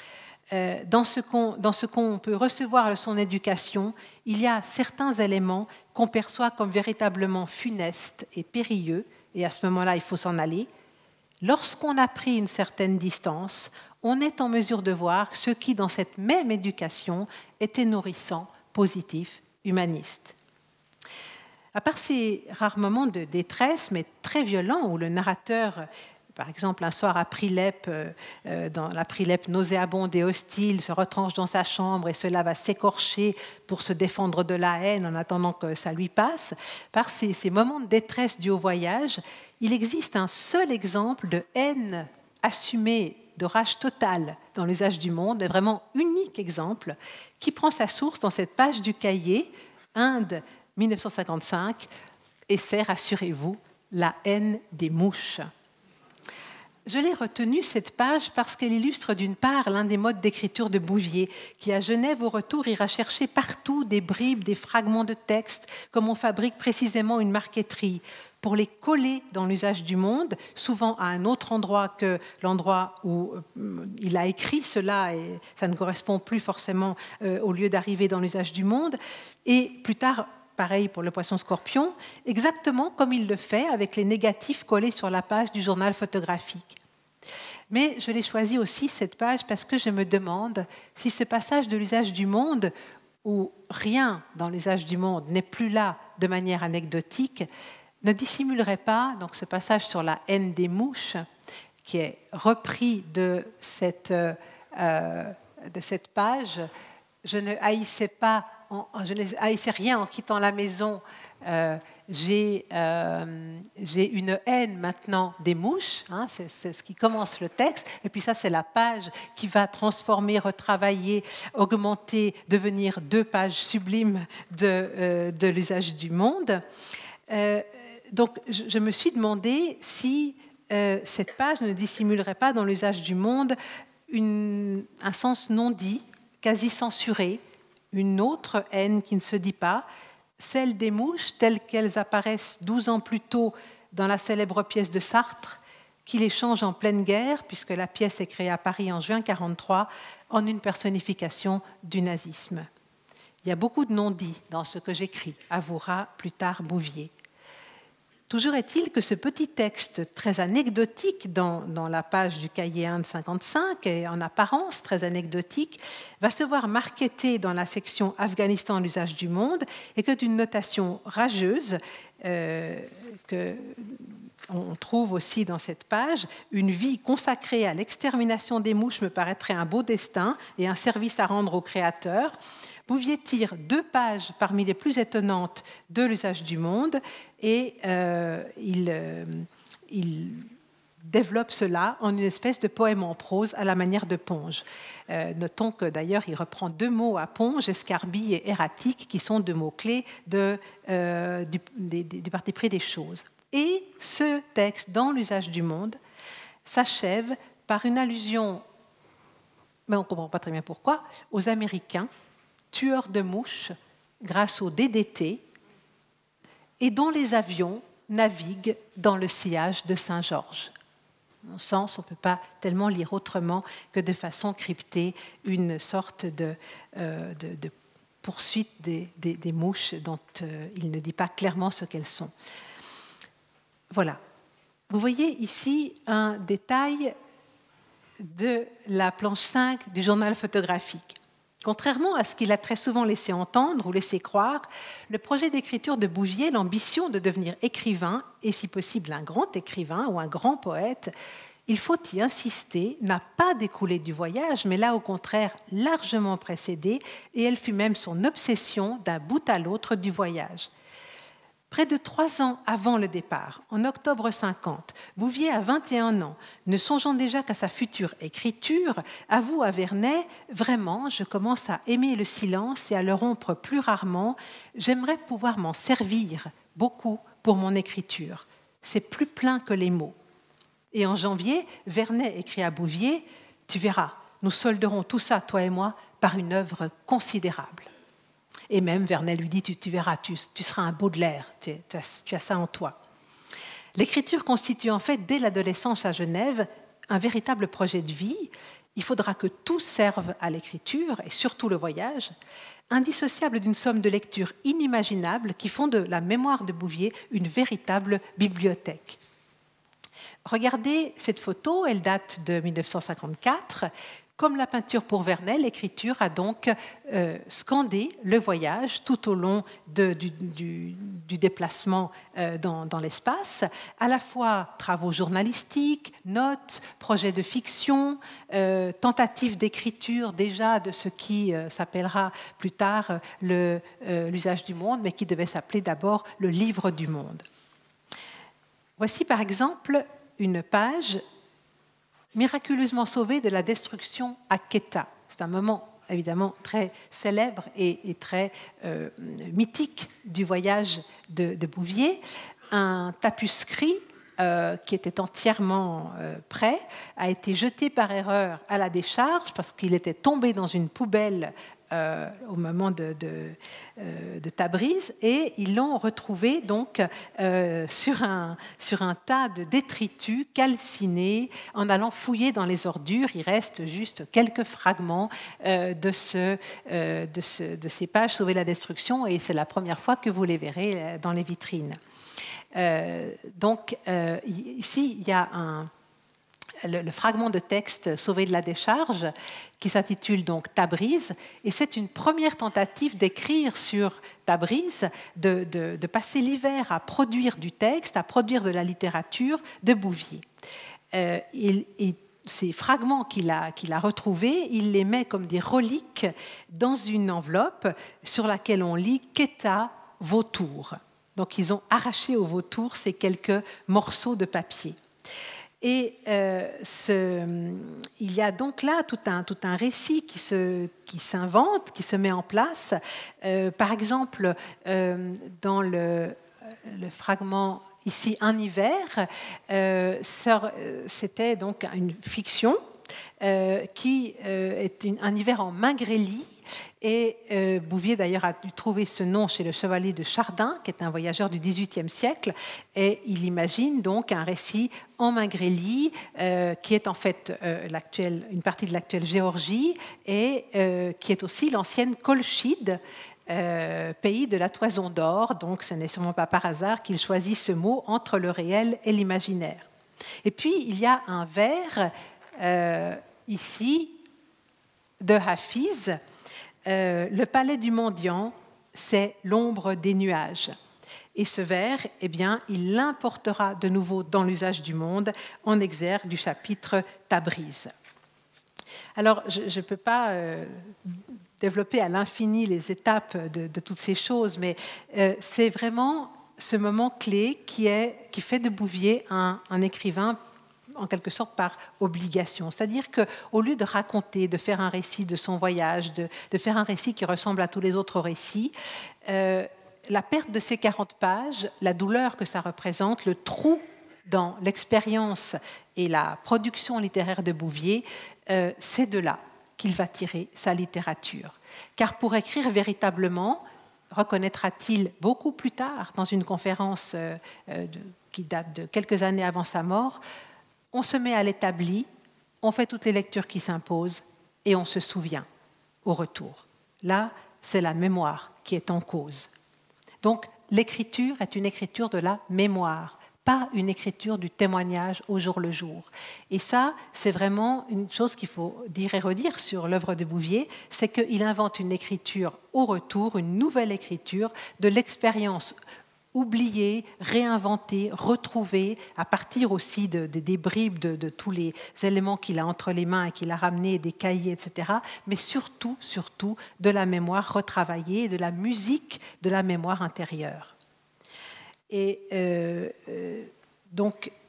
dans ce qu'on peut recevoir de son éducation, il y a certains éléments qu'on perçoit comme véritablement funestes et périlleux, et à ce moment-là, il faut s'en aller. Lorsqu'on a pris une certaine distance, on est en mesure de voir ce qui, dans cette même éducation, était nourrissant, positif, humaniste. À part ces rares moments de détresse, mais très violents, où le narrateur, par exemple, un soir à Prilep, dans la Prilep nauséabonde et hostile, se retranche dans sa chambre et cela va s'écorcher pour se défendre de la haine en attendant que ça lui passe. Par ces moments de détresse dus au voyage, il existe un seul exemple de haine assumée, de rage totale dans l'usage du monde, un vraiment unique exemple, qui prend sa source dans cette page du cahier, Inde 1955, et c'est, rassurez-vous, la haine des mouches. Je l'ai retenue, cette page, parce qu'elle illustre d'une part l'un des modes d'écriture de Bouvier, qui à Genève, au retour, ira chercher partout des bribes, des fragments de texte, comme on fabrique précisément une marqueterie, pour les coller dans l'usage du monde, souvent à un autre endroit que l'endroit où il a écrit cela, et ça ne correspond plus forcément au lieu d'arriver dans l'usage du monde, et plus tard, pareil pour le poisson scorpion, exactement comme il le fait avec les négatifs collés sur la page du journal photographique. Mais je l'ai choisi aussi, cette page, parce que je me demande si ce passage de l'usage du monde, où rien dans l'usage du monde n'est plus là de manière anecdotique, ne dissimulerait pas, donc ce passage sur la haine des mouches, qui est repris de cette page, je ne haïssais rien en quittant la maison. J'ai une haine maintenant des mouches, hein, c'est ce qui commence le texte, et puis ça c'est la page qui va transformer, retravailler, augmenter, devenir 2 pages sublimes de l'usage du monde. Donc je me suis demandé si cette page ne dissimulerait pas dans l'usage du monde un sens non dit, quasi censuré, une autre haine qui ne se dit pas, celle des mouches telles qu'elles apparaissent 12 ans plus tôt dans la célèbre pièce de Sartre, qui les change en pleine guerre, puisque la pièce est créée à Paris en juin 1943, en une personnification du nazisme. Il y a beaucoup de non-dits dans ce que j'écris, avouera plus tard Bouvier. Toujours est-il que ce petit texte très anecdotique dans la page du cahier 1 de 55, et en apparence très anecdotique, va se voir marketé dans la section Afghanistan, l'usage du monde, et que d'une notation rageuse, que on trouve aussi dans cette page, une vie consacrée à l'extermination des mouches me paraîtrait un beau destin et un service à rendre au Créateur. Bouvier tire 2 pages parmi les plus étonnantes de l'usage du monde et il développe cela en une espèce de poème en prose à la manière de Ponge. Notons que d'ailleurs il reprend 2 mots à Ponge, escarbille et erratique, qui sont 2 mots-clés du parti pris des choses. Et ce texte, dans l'usage du monde, s'achève par une allusion, mais on ne comprend pas très bien pourquoi, aux Américains, tueurs de mouches grâce au DDT, et dont les avions naviguent dans le sillage de Saint-Georges. En sens, on ne peut pas tellement lire autrement que de façon cryptée une sorte de poursuite des mouches dont il ne dit pas clairement ce qu'elles sont. Voilà. Vous voyez ici un détail de la planche 5 du journal photographique. Contrairement à ce qu'il a très souvent laissé entendre ou laissé croire, le projet d'écriture de Bouvier, l'ambition de devenir écrivain, et si possible un grand écrivain ou un grand poète, il faut y insister, n'a pas découlé du voyage, mais là au contraire largement précédé, et elle fut même son obsession d'un bout à l'autre du voyage. Près de 3 ans avant le départ, en octobre 50, Bouvier a 21 ans. Ne songeant déjà qu'à sa future écriture, avoue à Vernet « Vraiment, je commence à aimer le silence et à le rompre plus rarement. J'aimerais pouvoir m'en servir beaucoup pour mon écriture. C'est plus plein que les mots. » Et en janvier, Vernet écrit à Bouvier « Tu verras, nous solderons tout ça, toi et moi, par une œuvre considérable. » Et même Vernet lui dit, tu verras, tu seras un Baudelaire, tu as ça en toi. L'écriture constitue en fait, dès l'adolescence à Genève, un véritable projet de vie. il faudra que tout serve à l'écriture, et surtout le voyage, indissociable d'une somme de lectures inimaginables qui font de la mémoire de Bouvier une véritable bibliothèque. Regardez cette photo, elle date de 1954. Comme la peinture pour Vernet, l'écriture a donc scandé le voyage tout au long du déplacement dans l'espace, à la fois travaux journalistiques, notes, projets de fiction, tentatives d'écriture déjà de ce qui s'appellera plus tard l'usage du monde, mais qui devait s'appeler d'abord le livre du monde. Voici par exemple une page miraculeusement sauvée de la destruction à Quetta. C'est un moment évidemment très célèbre et très mythique du voyage de Bouvier. Un tapuscrit qui était entièrement prêt a été jeté par erreur à la décharge parce qu'il était tombé dans une poubelle au moment de Tabriz, et ils l'ont retrouvé donc sur un tas de détritus calcinés. En allant fouiller dans les ordures, il reste juste quelques fragments de ces pages sauvées de la destruction, et c'est la première fois que vous les verrez dans les vitrines. Donc ici il y a le fragment de texte sauvé de la décharge qui s'intitule donc Tabriz, et c'est une première tentative d'écrire sur Tabriz, de passer l'hiver à produire du texte, à produire de la littérature de Bouvier. Ces fragments qu'il a retrouvés, il les met comme des reliques dans une enveloppe sur laquelle on lit Quetta Vautour. Donc ils ont arraché au vautour ces quelques morceaux de papier. Et il y a donc là tout un récit qui s'invente, qui se met en place. Par exemple, dans le fragment ici « Un hiver », c'était donc une fiction qui est un hiver en Mingrélie. Et Bouvier d'ailleurs a dû trouver ce nom chez le chevalier de Chardin, qui est un voyageur du XVIIIe siècle, et il imagine donc un récit en Mingrélie, qui est en fait une partie de l'actuelle Géorgie, et qui est aussi l'ancienne Colchide, pays de la toison d'or. Donc ce n'est sûrement pas par hasard qu'il choisit ce mot entre le réel et l'imaginaire. Et puis il y a un vers ici de Hafiz. Le palais du mendiant, c'est l'ombre des nuages. Et ce vers, eh bien, il l'importera de nouveau dans l'usage du monde en exergue du chapitre Tabriz. Alors, je ne peux pas développer à l'infini les étapes de toutes ces choses, mais c'est vraiment ce moment clé qui fait de Bouvier un écrivain en quelque sorte par obligation. C'est-à-dire qu'au lieu de raconter, de faire un récit de son voyage, de faire un récit qui ressemble à tous les autres récits, la perte de ces 40 pages, la douleur que ça représente, le trou dans l'expérience et la production littéraire de Bouvier, c'est de là qu'il va tirer sa littérature. Car pour écrire véritablement, reconnaîtra-t-il beaucoup plus tard, dans une conférence qui date de quelques années avant sa mort, on se met à l'établi, on fait toutes les lectures qui s'imposent et on se souvient au retour. Là, c'est la mémoire qui est en cause. Donc, l'écriture est une écriture de la mémoire, pas une écriture du témoignage au jour le jour. Et ça, c'est vraiment une chose qu'il faut dire et redire sur l'œuvre de Bouvier, c'est qu'il invente une écriture au retour, une nouvelle écriture de l'expérience oublié, réinventé, retrouvé, à partir aussi des bribes de tous les éléments qu'il a entre les mains et qu'il a ramenés, des cahiers, etc., mais surtout de la mémoire retravaillée, de la musique de la mémoire intérieure. Et donc,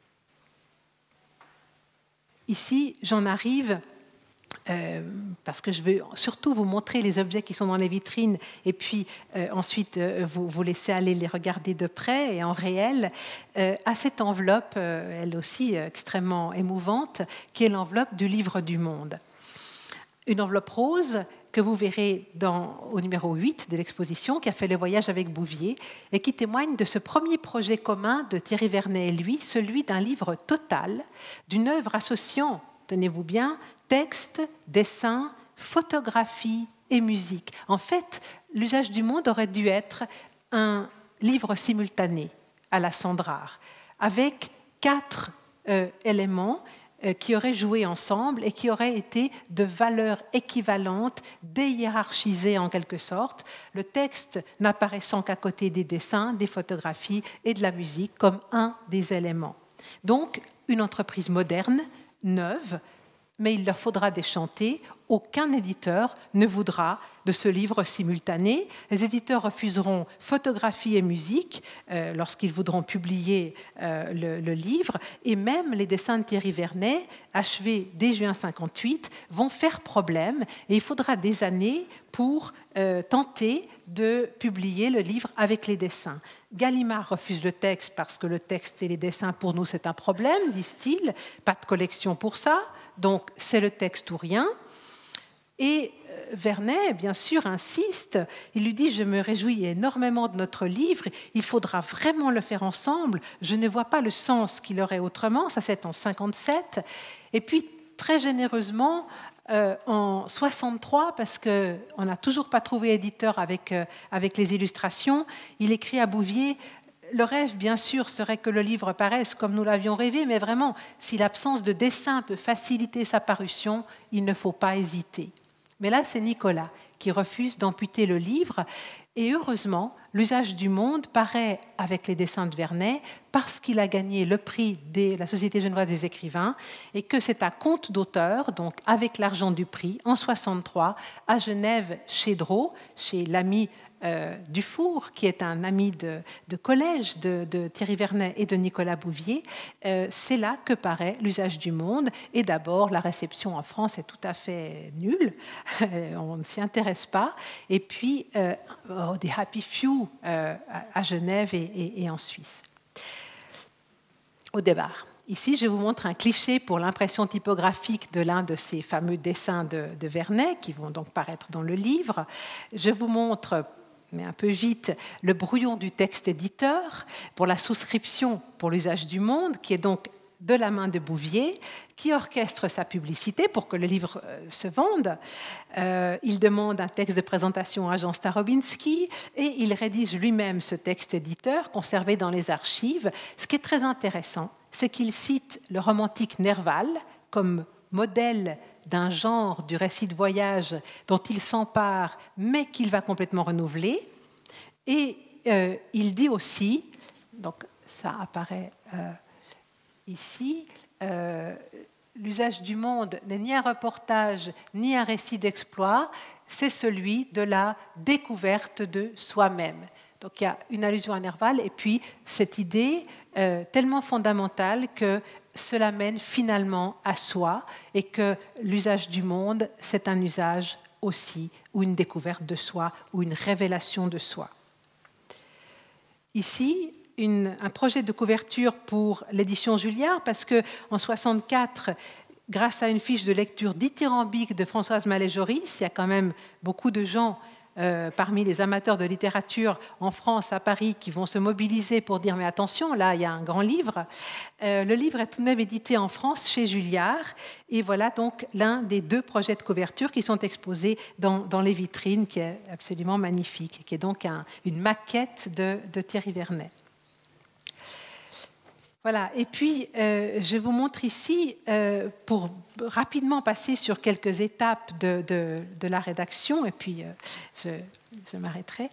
ici, j'en arrive... parce que je veux surtout vous montrer les objets qui sont dans les vitrines et puis ensuite vous laisser aller les regarder de près et en réel, à cette enveloppe, elle aussi extrêmement émouvante, qui est l'enveloppe du livre du monde. Une enveloppe rose que vous verrez au numéro 8 de l'exposition, qui a fait le voyage avec Bouvier et qui témoigne de ce premier projet commun de Thierry Vernet et lui, celui d'un livre total, d'une œuvre associant, tenez-vous bien, texte, dessin, photographie et musique. En fait, l'usage du monde aurait dû être un livre simultané à la Sandrard, avec 4 éléments qui auraient joué ensemble et qui auraient été de valeurs équivalentes, déhiérarchisées en quelque sorte, le texte n'apparaissant qu'à côté des dessins, des photographies et de la musique comme un des éléments. Donc, une entreprise moderne, neuve, mais il leur faudra déchanter. Aucun éditeur ne voudra de ce livre simultané. Les éditeurs refuseront photographie et musique lorsqu'ils voudront publier le livre, et même les dessins de Thierry Vernet, achevés dès juin 1958, vont faire problème, et il faudra des années pour tenter de publier le livre avec les dessins. Gallimard refuse le texte parce que le texte et les dessins, pour nous, c'est un problème, disent-ils. Pas de collection pour ça, donc c'est le texte ou rien. Et Vernet, bien sûr, insiste. Il lui dit « Je me réjouis énormément de notre livre, il faudra vraiment le faire ensemble. Je ne vois pas le sens qu'il aurait autrement. » Ça, c'est en 1957. Et puis, très généreusement, en 1963, parce qu'on n'a toujours pas trouvé éditeur avec les illustrations, il écrit à Bouvier « Le rêve, bien sûr, serait que le livre paraisse comme nous l'avions rêvé, mais vraiment, si l'absence de dessin peut faciliter sa parution, il ne faut pas hésiter. » Mais là, c'est Nicolas qui refuse d'amputer le livre. Et heureusement, l'usage du monde paraît avec les dessins de Vernet parce qu'il a gagné le prix de la Société genevoise des écrivains et que c'est à compte d'auteur, donc avec l'argent du prix, en 1963, à Genève, chez Drault, chez l'ami Dufour, qui est un ami de collège de Thierry Vernet et de Nicolas Bouvier, c'est là que paraît l'usage du monde. Et d'abord, la réception en France est tout à fait nulle, on ne s'y intéresse pas. Et puis, des Happy Few à Genève et en Suisse. Au départ. Ici, je vous montre un cliché pour l'impression typographique de l'un de ces fameux dessins de Vernet, qui vont donc paraître dans le livre. Je vous montre, mais un peu vite, le brouillon du texte éditeur pour la souscription pour l'usage du monde, qui est donc de la main de Bouvier, qui orchestre sa publicité pour que le livre se vende. Il demande un texte de présentation à Jean Starobinski et il rédige lui-même ce texte éditeur conservé dans les archives. Ce qui est très intéressant, c'est qu'il cite le romantique Nerval comme modèle d'un genre du récit de voyage dont il s'empare, mais qu'il va complètement renouveler. Et il dit aussi, donc ça apparaît ici, l'usage du monde n'est ni un reportage, ni un récit d'exploit, c'est celui de la découverte de soi-même. Donc il y a une allusion à Nerval, et puis cette idée tellement fondamentale que cela mène finalement à soi, et que l'usage du monde, c'est un usage aussi, ou une découverte de soi, ou une révélation de soi. Ici, un projet de couverture pour l'édition Julliard, parce qu'en 1964, grâce à une fiche de lecture dithyrambique de Françoise Mallet-Joris, il y a quand même beaucoup de gens parmi les amateurs de littérature en France, à Paris, qui vont se mobiliser pour dire « mais attention, là, il y a un grand livre ». Le livre est tout de même édité en France chez Julliard, et voilà donc l'un des 2 projets de couverture qui sont exposés dans les vitrines, qui est absolument magnifique, qui est donc une maquette de Thierry Vernet. Voilà, et puis je vous montre ici, pour rapidement passer sur quelques étapes de la rédaction, et puis je m'arrêterai,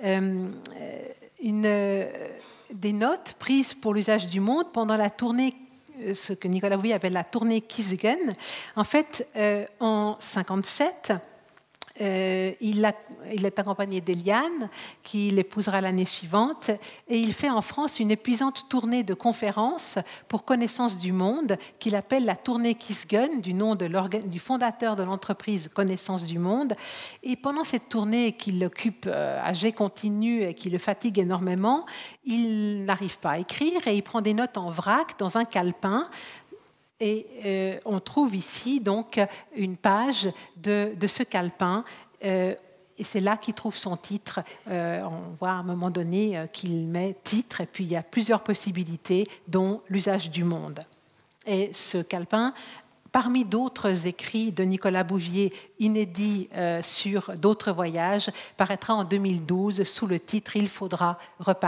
des notes prises pour l'usage du monde pendant la tournée, ce que Nicolas Bouvier appelle la tournée Kisgen. En fait, en 1957, il est accompagné d'Eliane, qui l'épousera l'année suivante, et il fait en France une épuisante tournée de conférences pour Connaissance du Monde, qu'il appelle la tournée Kisgen, du nom du fondateur de l'entreprise Connaissance du Monde. Et pendant cette tournée qui l'occupe à jet continu et qui le fatigue énormément, il n'arrive pas à écrire et il prend des notes en vrac dans un calepin. Et on trouve ici donc une page de ce calepin, et c'est là qu'il trouve son titre. On voit à un moment donné qu'il met titre, et puis il y a plusieurs possibilités, dont l'usage du monde. Et ce calepin parmi d'autres écrits de Nicolas Bouvier inédits sur d'autres voyages, paraîtra en 2012 sous le titre « Il faudra repartir ».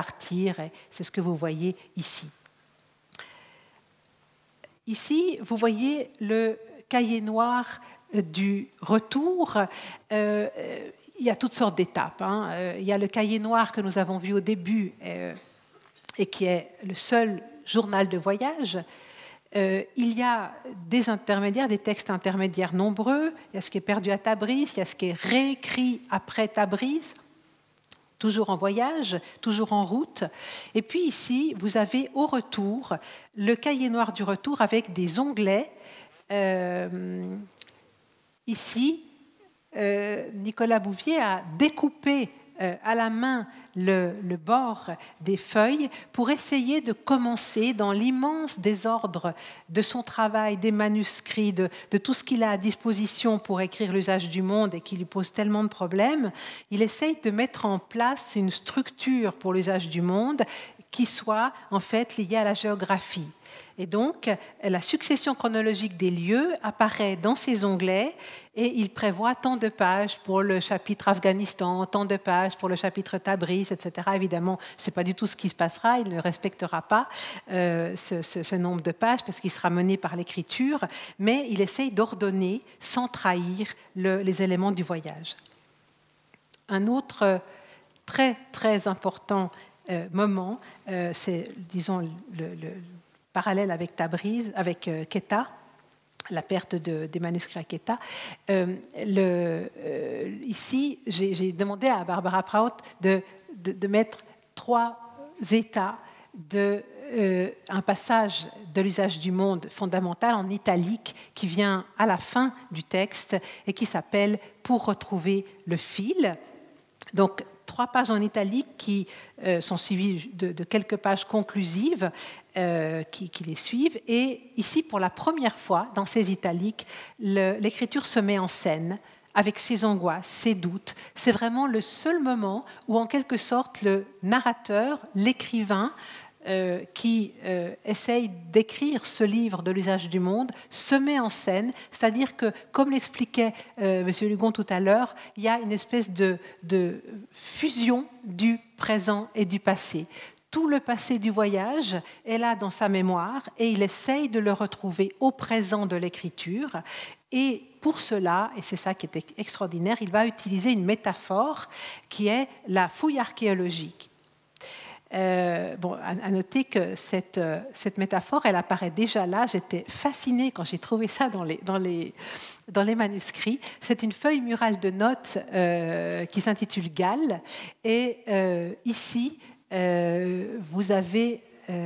C'est ce que vous voyez ici. Ici, vous voyez le cahier noir du retour. Il y a toutes sortes d'étapes. Il y a le cahier noir que nous avons vu au début et qui est le seul journal de voyage. Il y a des intermédiaires, des textes intermédiaires nombreux. Il y a ce qui est perdu à Tabriz, il y a ce qui est réécrit après Tabriz, toujours en voyage, toujours en route. Et puis ici, vous avez au retour le cahier noir du retour avec des onglets. Ici, Nicolas Bouvier a découpé à la main le bord des feuilles pour essayer de commencer dans l'immense désordre de son travail, des manuscrits, de tout ce qu'il a à disposition pour écrire l'usage du monde et qui lui pose tellement de problèmes. Il essaye de mettre en place une structure pour l'usage du monde qui soit en fait liée à la géographie. Et donc, la succession chronologique des lieux apparaît dans ces onglets et il prévoit tant de pages pour le chapitre Afghanistan, tant de pages pour le chapitre Tabriz, etc. Évidemment, ce n'est pas du tout ce qui se passera, il ne respectera pas ce nombre de pages parce qu'il sera mené par l'écriture, mais il essaye d'ordonner sans trahir les éléments du voyage. Un autre très, très important moment, c'est, disons, le parallèle avec Tabriz, avec Quetta, la perte des manuscrits à Quetta. Ici, j'ai demandé à Barbara Praut de mettre 3 états un passage de l'usage du monde fondamental en italique qui vient à la fin du texte et qui s'appelle « Pour retrouver le fil ». Donc, 3 pages en italique qui sont suivies de quelques pages conclusives qui les suivent. Et ici, pour la première fois, dans ces italiques, l'écriture se met en scène avec ses angoisses, ses doutes. C'est vraiment le seul moment où, en quelque sorte, le narrateur, l'écrivain, qui essaye d'écrire ce livre de l'usage du monde, se met en scène, c'est-à-dire que, comme l'expliquait M. Lugon tout à l'heure, il y a une espèce de fusion du présent et du passé. Tout le passé du voyage est là dans sa mémoire et il essaye de le retrouver au présent de l'écriture. Et pour cela, et c'est ça qui est extraordinaire, il va utiliser une métaphore qui est la fouille archéologique. À noter que cette métaphore, elle apparaît déjà là. J'étais fascinée quand j'ai trouvé ça dans les manuscrits. C'est une feuille murale de notes qui s'intitule Galles. Et ici, vous avez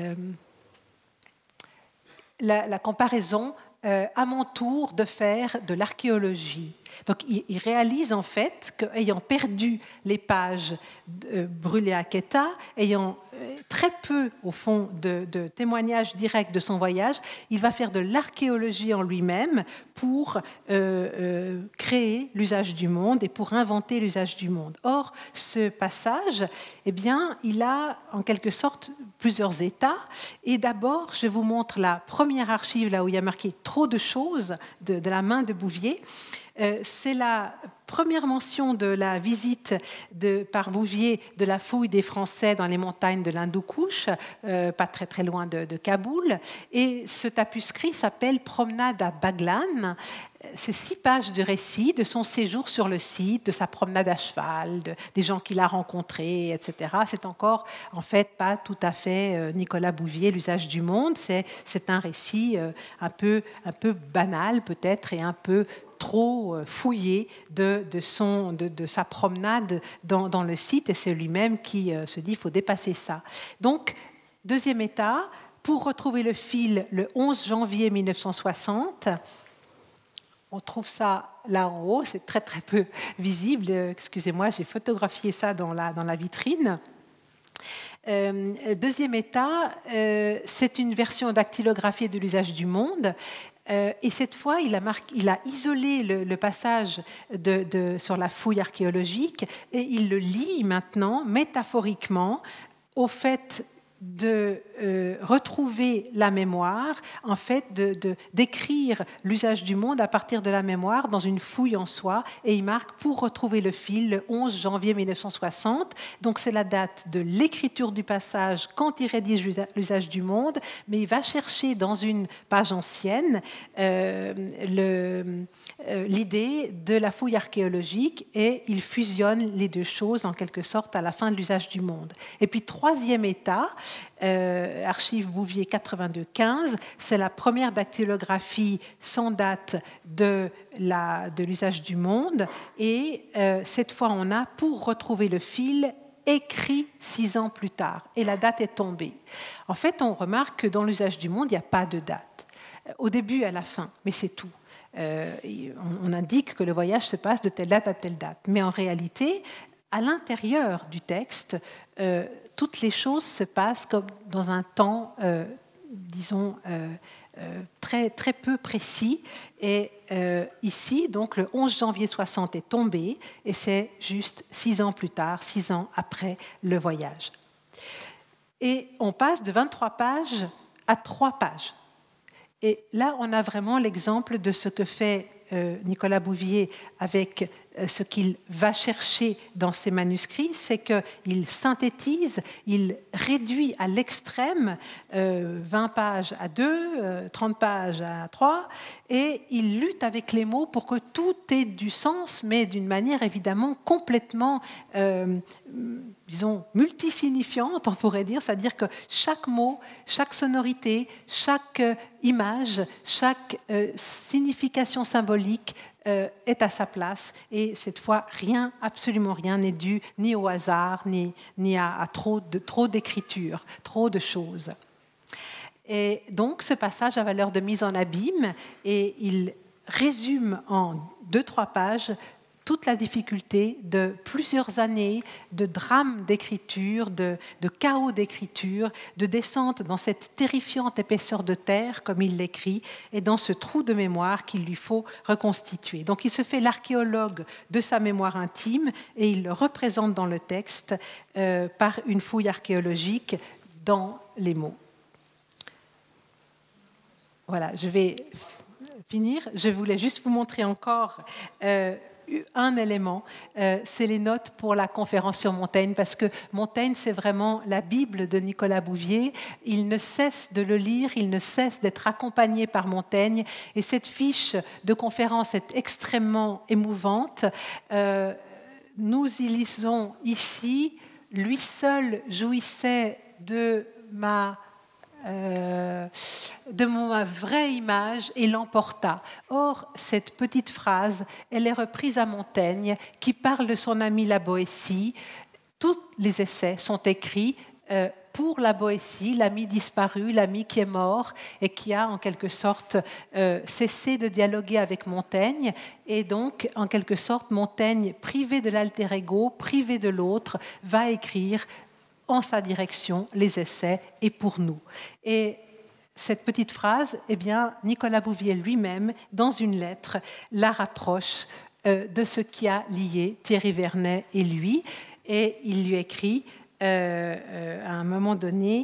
la comparaison à mon tour de faire de l'archéologie. Donc, il réalise en fait qu'ayant perdu les pages brûlées à Quetta, ayant très peu, au fond, de témoignages directs de son voyage, il va faire de l'archéologie en lui-même pour créer l'usage du monde et pour inventer l'usage du monde. Or, ce passage, eh bien, il a en quelque sorte plusieurs états. Et d'abord, je vous montre la première archive, là où il y a marqué « trop de choses » de la main de Bouvier. C'est la première mention de la visite par Bouvier de la fouille des Français dans les montagnes de l'Hindoukouche, pas très très loin de Kaboul. Et ce tapuscrit s'appelle « Promenade à Baglan ». C'est 6 pages de récit de son séjour sur le site, de sa promenade à cheval, des gens qu'il a rencontrés, etc. C'est encore, en fait, pas tout à fait Nicolas Bouvier, l'usage du monde. C'est un récit un peu banal, peut-être, et un peu trop fouillé de sa promenade dans le site. Et c'est lui-même qui se dit qu'il faut dépasser ça. Donc, deuxième état, pour retrouver le fil, le 11 janvier 1960, on trouve ça là en haut, c'est très très peu visible. Excusez-moi, j'ai photographié ça dans la vitrine. Deuxième état, c'est une version dactylographiée de l'usage du monde. Et cette fois, il a isolé le passage sur la fouille archéologique et il le lie maintenant métaphoriquement au fait de retrouver la mémoire, en fait, d'écrire l'usage du monde à partir de la mémoire dans une fouille en soi, et il marque pour retrouver le fil le 11 janvier 1960. Donc c'est la date de l'écriture du passage quand il rédige l'usage du monde, mais il va chercher dans une page ancienne l'idée de la fouille archéologique, et il fusionne les deux choses en quelque sorte à la fin de l'usage du monde. Et puis troisième état, Archives Bouvier 82-15, c'est la première dactylographie sans date de l'usage du monde, et cette fois on a pour retrouver le fil écrit 6 ans plus tard, et la date est tombée. En fait, on remarque que dans l'usage du monde, il n'y a pas de date, au début et à la fin, mais c'est tout. On indique que le voyage se passe de telle date à telle date, mais en réalité, à l'intérieur du texte, toutes les choses se passent comme dans un temps, disons, très, très peu précis. Et ici, donc, le 11 janvier 60 est tombé, et c'est juste 6 ans plus tard, 6 ans après le voyage. Et on passe de 23 pages à 3 pages. Et là, on a vraiment l'exemple de ce que fait Nicolas Bouvier avec ce qu'il va chercher dans ses manuscrits, c'est qu'il synthétise, il réduit à l'extrême 20 pages à 2, 30 pages à 3, et il lutte avec les mots pour que tout ait du sens, mais d'une manière évidemment complètement, disons, multisignifiante, on pourrait dire, c'est-à-dire que chaque mot, chaque sonorité, chaque image, chaque signification symbolique est à sa place, et cette fois rien, absolument rien n'est dû ni au hasard ni à trop d'écriture, trop de choses. Et donc ce passage a valeur de mise en abîme, et il résume en 2-3 pages toute la difficulté de plusieurs années de drame d'écriture, de chaos d'écriture, de descente dans cette terrifiante épaisseur de terre, comme il l'écrit, et dans ce trou de mémoire qu'il lui faut reconstituer. Donc il se fait l'archéologue de sa mémoire intime, et il le représente dans le texte par une fouille archéologique dans les mots. Voilà, je vais finir. Je voulais juste vous montrer encore un élément, c'est les notes pour la conférence sur Montaigne, parce que Montaigne, c'est vraiment la Bible de Nicolas Bouvier. Il ne cesse de le lire, il ne cesse d'être accompagné par Montaigne, et cette fiche de conférence est extrêmement émouvante. Nous y lisons ici « Lui seul jouissait de ma vraie image et l'emporta ». Or, cette petite phrase, elle est reprise à Montaigne, qui parle de son ami la Boétie. Tous les essais sont écrits pour la Boétie, l'ami disparu, l'ami qui est mort et qui a en quelque sorte cessé de dialoguer avec Montaigne. Et donc, en quelque sorte, Montaigne, privé de l'alter ego, privé de l'autre, va écrire en sa direction les essais et pour nous. Et cette petite phrase, eh bien, Nicolas Bouvier lui-même, dans une lettre, la rapproche de ce qui a lié Thierry Vernet et lui. Et il lui écrit à un moment donné,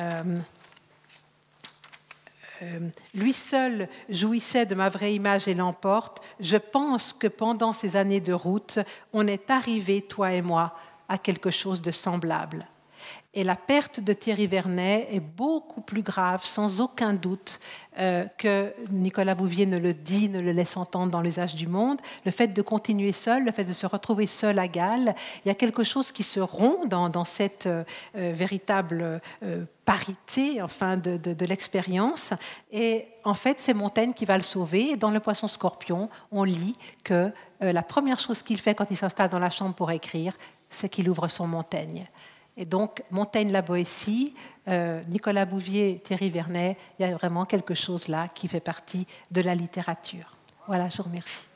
lui seul jouissait de ma vraie image et l'emporte. Je pense que pendant ces années de route, on est arrivé, toi et moi, à quelque chose de semblable. Et la perte de Thierry Vernet est beaucoup plus grave, sans aucun doute, que Nicolas Bouvier ne le dit, ne le laisse entendre dans l'usage du monde. Le fait de continuer seul, le fait de se retrouver seul à Galles, il y a quelque chose qui se rompt dans cette véritable parité, enfin, de l'expérience. Et en fait, c'est Montaigne qui va le sauver. Et dans Le Poisson Scorpion, on lit que la première chose qu'il fait quand il s'installe dans la chambre pour écrire, c'est qu'il ouvre son Montaigne. Et donc, Montaigne, la Boétie, Nicolas Bouvier, Thierry Vernet, il y a vraiment quelque chose là qui fait partie de la littérature. Voilà, je vous remercie.